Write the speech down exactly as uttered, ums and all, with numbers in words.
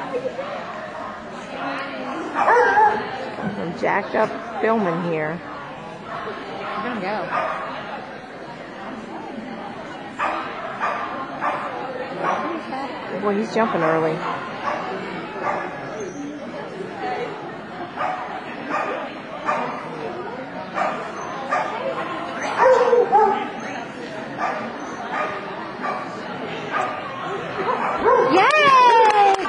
Some jacked up filming here. We're gonna go. Well, he's jumping early.